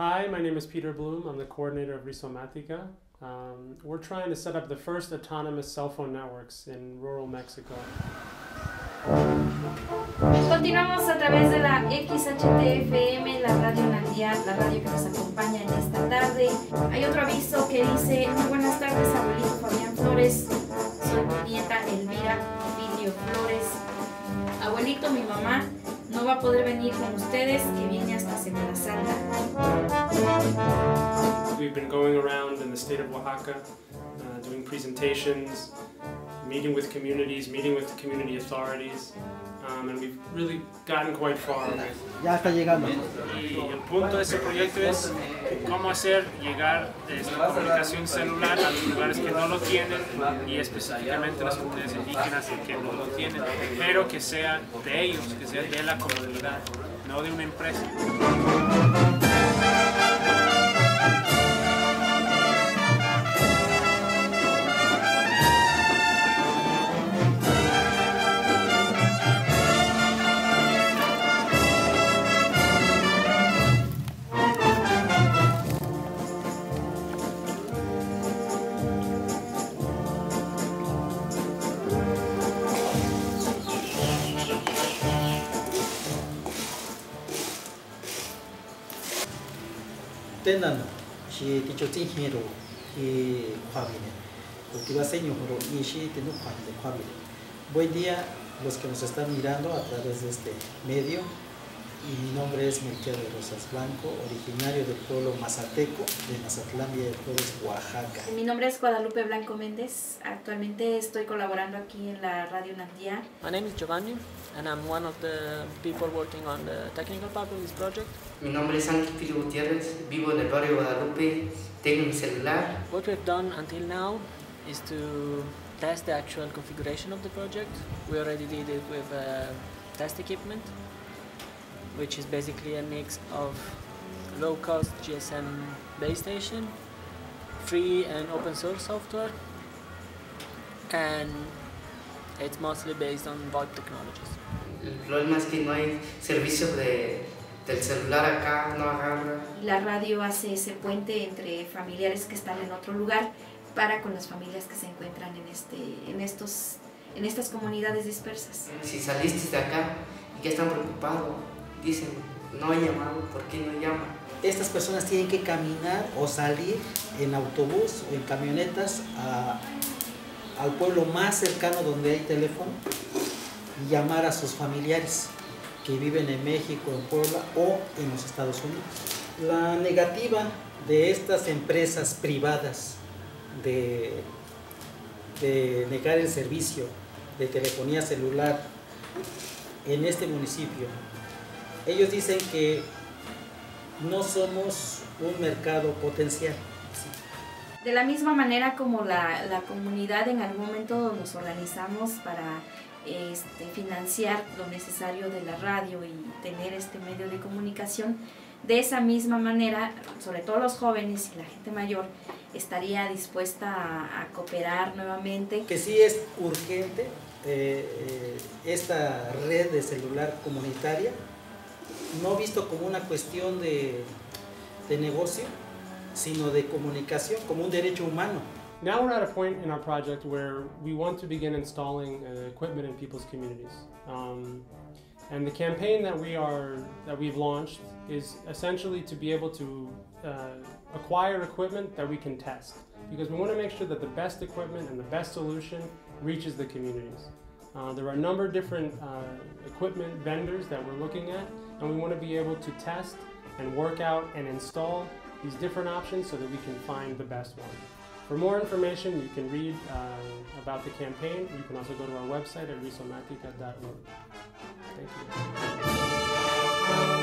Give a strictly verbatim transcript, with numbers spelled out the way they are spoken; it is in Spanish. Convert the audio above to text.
Hi, my name is Peter Bloom. I'm the coordinator of Rizomatica. Um, we're trying to set up the first autonomous cell phone networks in rural Mexico. Continuamos a través de la X H T F M, la radio Nandía, la radio que nos acompaña en esta tarde. Hay otro aviso que dice: muy buenas tardes, abuelito Fabián Flores. Soy tu nieta Elvira Filio Flores. Abuelito, mi mamá no va a poder venir con ustedes, que viene hasta Semana Santa. We've been going around in the state of Oaxaca, uh, doing presentations, meeting with communities, meeting with community authorities, um, and we've really gotten quite far. Ya está llegando. Y el punto de ese proyecto es cómo hacer llegar esta comunicación celular a los lugares que no lo tienen y específicamente las comunidades indígenas que no lo tienen, pero que sea de ellos, que sea de la comunidad, no de una empresa. Tendan si ticho tinjero y kwabine. Cultiva seño juro y si tenu kwabine. Buen día los que nos están mirando a través de este medio. Y mi nombre es Melquiades de Rosas Blanco, originario del pueblo mazateco de Mazatlán, Villa de Flores, Oaxaca. Mi nombre es Guadalupe Blanco Méndez. Actualmente estoy colaborando aquí en la radio Nandía. My name is Giovanni and I'm one of the people working on the technical part of this project. Mi nombre es Ángel Filio Gutiérrez, vivo en el barrio Guadalupe, tengo mi celular. What we've done until now is to test the actual configuration of the project. We already did it with uh, test equipment, which is basically a mix of low-cost G S M base station, free and open source software, and it's mostly based on VoIP technologies. El problema es que no hay servicio de, del celular acá, no agarra. La radio hace ese puente entre familiares que están en otro lugar para con las familias que se encuentran en, este, en, estos, en estas comunidades dispersas. Si saliste de acá y ya están preocupados, dicen, no he llamado, ¿por qué no llaman? Estas personas tienen que caminar o salir en autobús o en camionetas a, al pueblo más cercano donde hay teléfono y llamar a sus familiares que viven en México, en Puebla o en los Estados Unidos. La negativa de estas empresas privadas de, de negar el servicio de telefonía celular en este municipio, ellos dicen que no somos un mercado potencial. De la misma manera como la, la comunidad en algún momento nos organizamos para este, financiar lo necesario de la radio y tener este medio de comunicación, de esa misma manera, sobre todo los jóvenes y la gente mayor, estaría dispuesta a, a cooperar nuevamente. Que sí es urgente eh, eh, esta red de celular comunitaria, no visto como una cuestión de, de negocio, sino de comunicación, como un derecho humano. Now we're at a point in our project where we want to begin installing uh, equipment in people's communities. Um, and the campaign that we are that we've launched is essentially to be able to uh, acquire equipment that we can test, because we want to make sure that the best equipment and the best solution reaches the communities. Uh, there are a number of different uh, equipment vendors that we're looking at, and we want to be able to test and work out and install these different options so that we can find the best one. For more information, you can read uh, about the campaign. You can also go to our website at rizomatica dot org. Thank you.